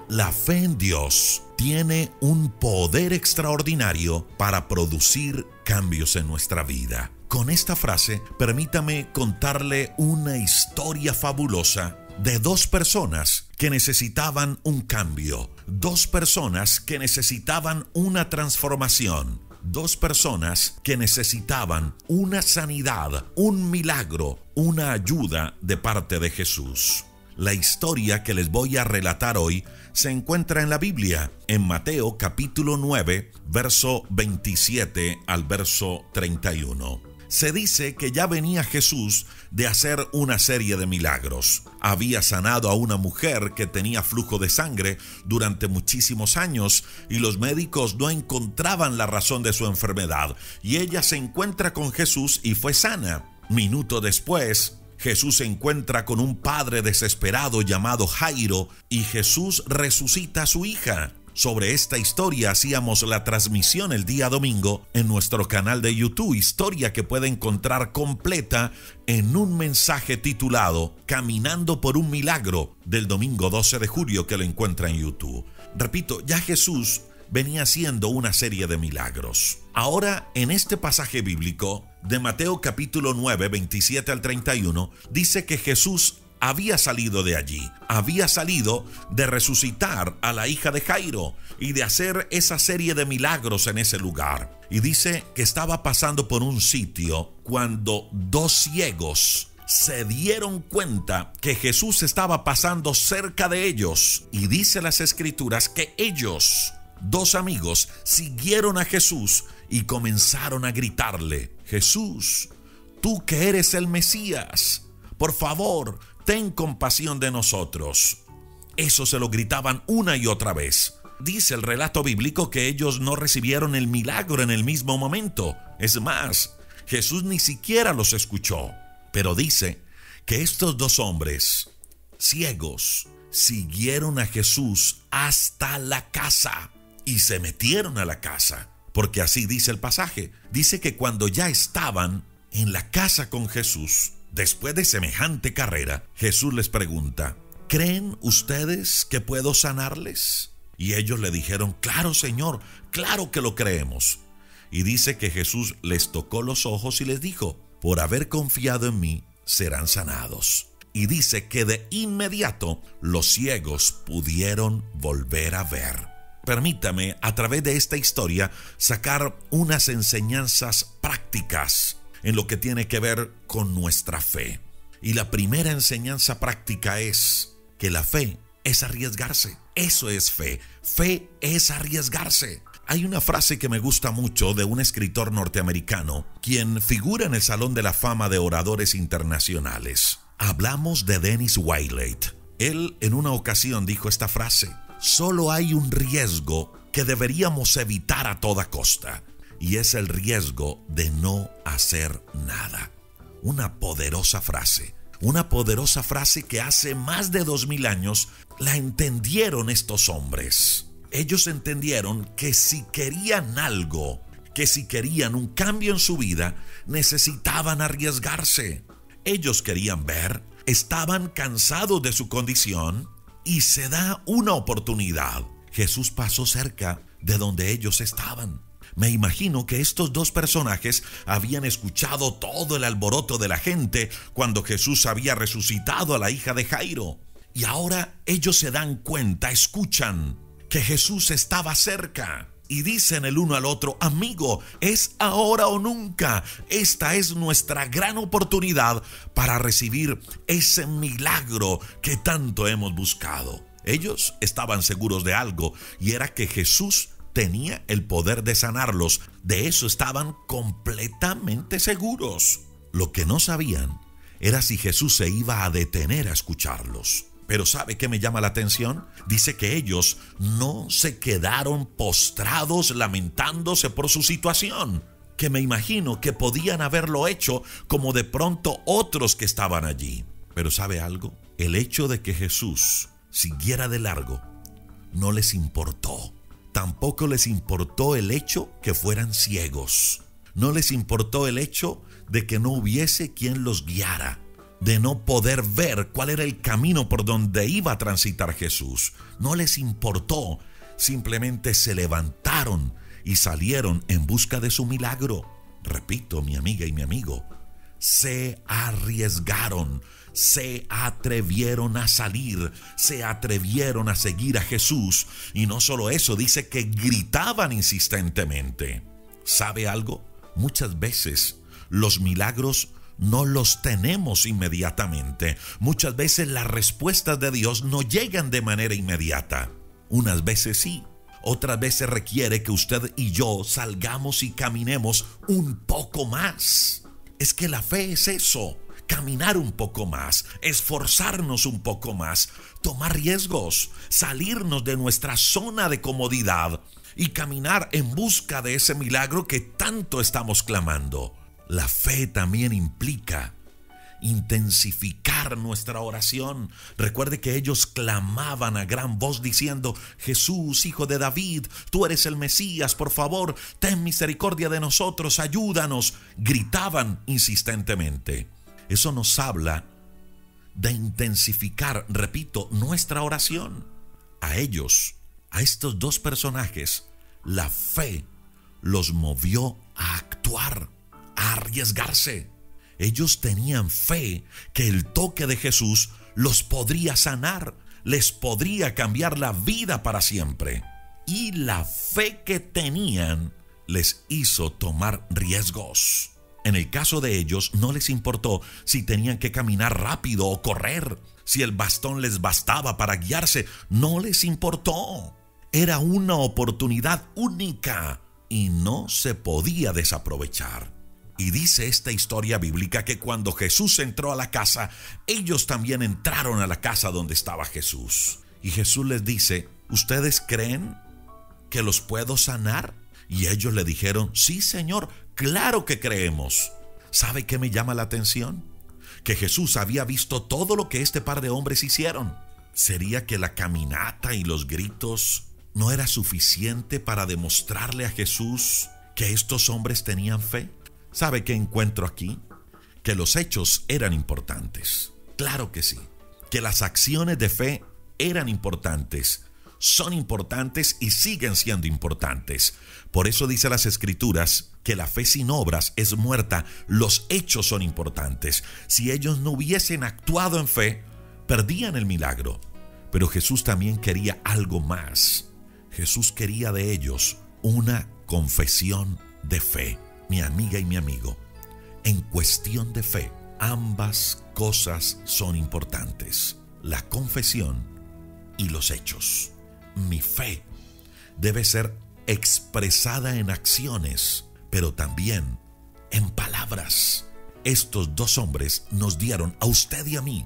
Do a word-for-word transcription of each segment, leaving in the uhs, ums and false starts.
La fe en Dios tiene un poder extraordinario para producir cambios en nuestra vida. Con esta frase, permítame contarle una historia fabulosa de dos personas que necesitaban un cambio, dos personas que necesitaban una transformación, dos personas que necesitaban una sanidad, un milagro, una ayuda de parte de Jesús. La historia que les voy a relatar hoy se encuentra en la Biblia, en Mateo capítulo nueve, verso veintisiete al verso treinta y uno. Se dice que ya venía Jesús de hacer una serie de milagros. Había sanado a una mujer que tenía flujo de sangre durante muchísimos años y los médicos no encontraban la razón de su enfermedad. Y ella se encuentra con Jesús y fue sana. Minuto después, Jesús se encuentra con un padre desesperado llamado Jairo y Jesús resucita a su hija. Sobre esta historia hacíamos la transmisión el día domingo en nuestro canal de YouTube, historia que puede encontrar completa en un mensaje titulado Caminando por un Milagro del domingo doce de julio, que lo encuentra en YouTube. Repito, ya Jesús venía haciendo una serie de milagros. Ahora, en este pasaje bíblico de Mateo capítulo nueve, veintisiete al treinta y uno, dice que Jesús había salido de allí, había salido de resucitar a la hija de Jairo y de hacer esa serie de milagros en ese lugar. Y dice que estaba pasando por un sitio cuando dos ciegos se dieron cuenta que Jesús estaba pasando cerca de ellos. Y dice las Escrituras que ellos, dos amigos, siguieron a Jesús y comenzaron a gritarle: Jesús, tú que eres el Mesías, por favor, ten compasión de nosotros. Eso se lo gritaban una y otra vez. Dice el relato bíblico que ellos no recibieron el milagro en el mismo momento. Es más, Jesús ni siquiera los escuchó. Pero dice que estos dos hombres ciegos siguieron a Jesús hasta la casa y se metieron a la casa. Porque así dice el pasaje. Dice que cuando ya estaban en la casa con Jesús, después de semejante carrera, Jesús les pregunta: ¿creen ustedes que puedo sanarles? Y ellos le dijeron: claro, Señor, claro que lo creemos. Y dice que Jesús les tocó los ojos y les dijo: por haber confiado en mí, serán sanados. Y dice que de inmediato los ciegos pudieron volver a ver. Permítame, a través de esta historia, sacar unas enseñanzas prácticas en lo que tiene que ver con nuestra fe. Y la primera enseñanza práctica es que la fe es arriesgarse. Eso es fe. Fe es arriesgarse. Hay una frase que me gusta mucho de un escritor norteamericano, quien figura en el Salón de la Fama de Oradores Internacionales. Hablamos de Dennis Wiley. Él en una ocasión dijo esta frase: solo hay un riesgo que deberíamos evitar a toda costa, y es el riesgo de no hacer nada. Una poderosa frase, una poderosa frase que hace más de dos mil años la entendieron estos hombres. Ellos entendieron que si querían algo, que si querían un cambio en su vida, necesitaban arriesgarse. Ellos querían ver, estaban cansados de su condición y se da una oportunidad. Jesús pasó cerca de donde ellos estaban. Me imagino que estos dos personajes habían escuchado todo el alboroto de la gente cuando Jesús había resucitado a la hija de Jairo. Y ahora ellos se dan cuenta, escuchan que Jesús estaba cerca. Y dicen el uno al otro: amigo, es ahora o nunca. Esta es nuestra gran oportunidad para recibir ese milagro que tanto hemos buscado. Ellos estaban seguros de algo, y era que Jesús tenía el poder de sanarlos. De eso estaban completamente seguros. Lo que no sabían era si Jesús se iba a detener a escucharlos. Pero ¿sabe qué me llama la atención? Dice que ellos no se quedaron postrados lamentándose por su situación, que me imagino que podían haberlo hecho como de pronto otros que estaban allí. Pero ¿sabe algo? El hecho de que Jesús siguiera de largo no les importó. Tampoco les importó el hecho que fueran ciegos. No les importó el hecho de que no hubiese quien los guiara. de no poder ver cuál era el camino por donde iba a transitar Jesús. No les importó, simplemente se levantaron y salieron en busca de su milagro. Repito, mi amiga y mi amigo, se arriesgaron, se atrevieron a salir, se atrevieron a seguir a Jesús. Y no solo eso, dice que gritaban insistentemente. ¿Sabe algo? Muchas veces los milagros no los tenemos inmediatamente. Muchas veces las respuestas de Dios no llegan de manera inmediata. Unas veces sí, otras veces requiere que usted y yo salgamos y caminemos un poco más. Es que la fe es eso, caminar un poco más, esforzarnos un poco más, tomar riesgos, salirnos de nuestra zona de comodidad y caminar en busca de ese milagro que tanto estamos clamando. La fe también implica intensificar nuestra oración. Recuerde que ellos clamaban a gran voz diciendo: Jesús, hijo de David, tú eres el Mesías, por favor, ten misericordia de nosotros, ayúdanos. Gritaban insistentemente. Eso nos habla de intensificar, repito, nuestra oración. A ellos, a estos dos personajes, la fe los movió a actuar, a arriesgarse. Ellos tenían fe que el toque de Jesús los podría sanar, les podría cambiar la vida para siempre. Y la fe que tenían les hizo tomar riesgos. En el caso de ellos, no les importó si tenían que caminar rápido o correr, si el bastón les bastaba para guiarse, no les importó. Era una oportunidad única y no se podía desaprovechar. Y dice esta historia bíblica que cuando Jesús entró a la casa, ellos también entraron a la casa donde estaba Jesús. Y Jesús les dice: ¿ustedes creen que los puedo sanar? Y ellos le dijeron: sí, Señor, claro que creemos. ¿Sabe qué me llama la atención? Que Jesús había visto todo lo que este par de hombres hicieron. ¿Sería que la caminata y los gritos no era suficiente para demostrarle a Jesús que estos hombres tenían fe? ¿Sabe qué encuentro aquí? Que los hechos eran importantes. Claro que sí. Que las acciones de fe eran importantes, son importantes y siguen siendo importantes. Por eso dice las Escrituras que la fe sin obras es muerta. Los hechos son importantes. Si ellos no hubiesen actuado en fe, perdían el milagro. Pero Jesús también quería algo más. Jesús quería de ellos una confesión de fe. Mi amiga y mi amigo, en cuestión de fe, ambas cosas son importantes: la confesión y los hechos. Mi fe debe ser expresada en acciones, pero también en palabras. Estos dos hombres nos dieron a usted y a mí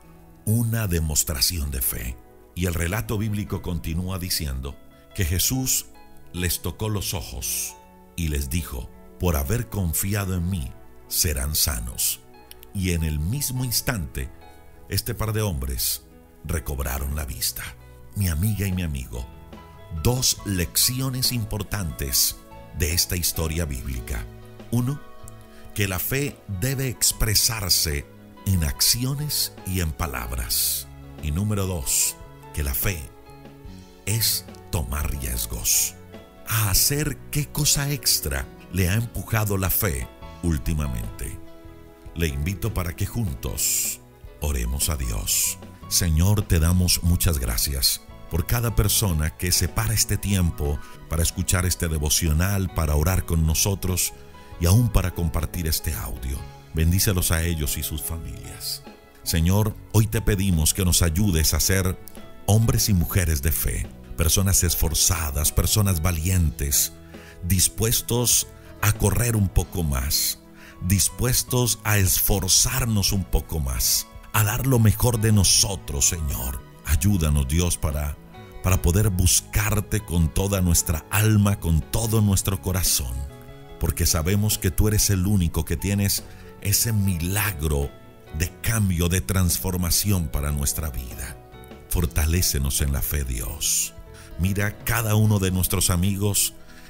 una demostración de fe. Y el relato bíblico continúa diciendo que Jesús les tocó los ojos y les dijo: por haber confiado en mí, serán sanos. Y en el mismo instante, este par de hombres recobraron la vista. Mi amiga y mi amigo, dos lecciones importantes de esta historia bíblica. Uno, que la fe debe expresarse en acciones y en palabras. Y número dos, que la fe es tomar riesgos. ¿A hacer qué cosa extra le ha empujado la fe últimamente? Le invito para que juntos oremos a Dios. Señor, te damos muchas gracias por cada persona que separa este tiempo para escuchar este devocional, para orar con nosotros y aún para compartir este audio. Bendícelos a ellos y sus familias. Señor, hoy te pedimos que nos ayudes a ser hombres y mujeres de fe, personas esforzadas, personas valientes, dispuestos a correr un poco más, dispuestos a esforzarnos un poco más, a dar lo mejor de nosotros, Señor. Ayúdanos, Dios, para, para poder buscarte con toda nuestra alma, con todo nuestro corazón, porque sabemos que tú eres el único que tienes ese milagro de cambio, de transformación para nuestra vida. Fortalécenos en la fe, Dios. Mira cada uno de nuestros amigos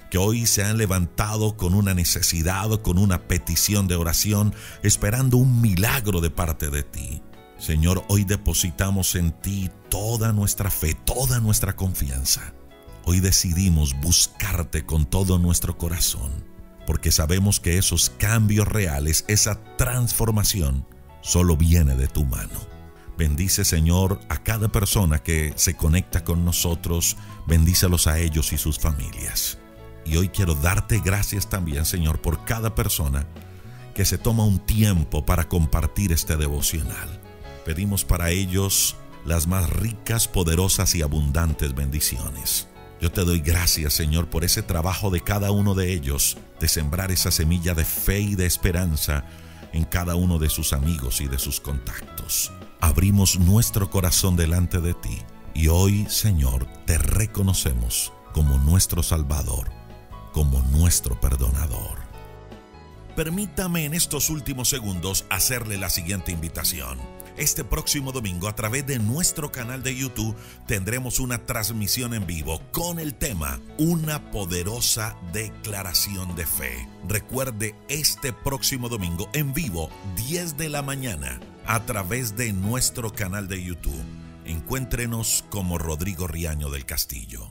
que hoy se han levantado con una necesidad o con una petición de oración, esperando un milagro de parte de ti. Señor, hoy depositamos en ti toda nuestra fe, toda nuestra confianza. Hoy decidimos buscarte con todo nuestro corazón, porque sabemos que esos cambios reales, esa transformación, solo viene de tu mano. Bendice, Señor, a cada persona que se conecta con nosotros. Bendícelos a ellos y sus familias. Y hoy quiero darte gracias también, Señor, por cada persona que se toma un tiempo para compartir este devocional. Pedimos para ellos las más ricas, poderosas y abundantes bendiciones. Yo te doy gracias, Señor, por ese trabajo de cada uno de ellos, de sembrar esa semilla de fe y de esperanza en cada uno de sus amigos y de sus contactos. Abrimos nuestro corazón delante de ti y hoy, Señor, te reconocemos como nuestro Salvador, como nuestro perdonador. Permítame en estos últimos segundos hacerle la siguiente invitación. Este próximo domingo, a través de nuestro canal de YouTube, tendremos una transmisión en vivo con el tema Una poderosa declaración de fe. Recuerde, este próximo domingo en vivo, diez de la mañana, a través de nuestro canal de YouTube. Encuéntrenos como Rodrigo Riaño del Castillo.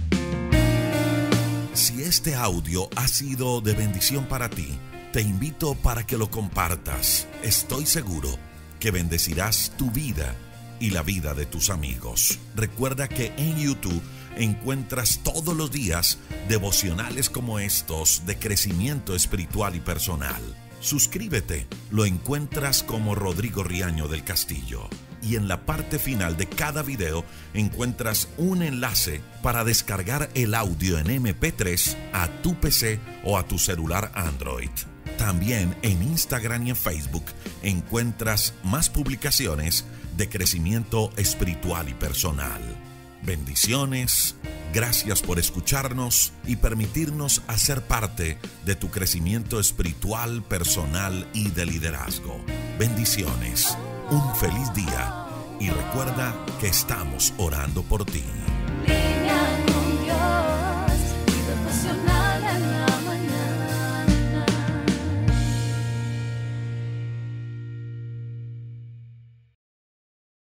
Si este audio ha sido de bendición para ti, te invito para que lo compartas. Estoy seguro que bendecirás tu vida y la vida de tus amigos. Recuerda que en YouTube encuentras todos los días devocionales como estos de crecimiento espiritual y personal. Suscríbete, lo encuentras como Rodrigo Riaño del Castillo. Y en la parte final de cada video encuentras un enlace para descargar el audio en eme pe tres a tu pe ce o a tu celular Android. También en Instagram y en Facebook encuentras más publicaciones de crecimiento espiritual y personal. Bendiciones, gracias por escucharnos y permitirnos hacer parte de tu crecimiento espiritual, personal y de liderazgo. Bendiciones, un feliz día y recuerda que estamos orando por ti.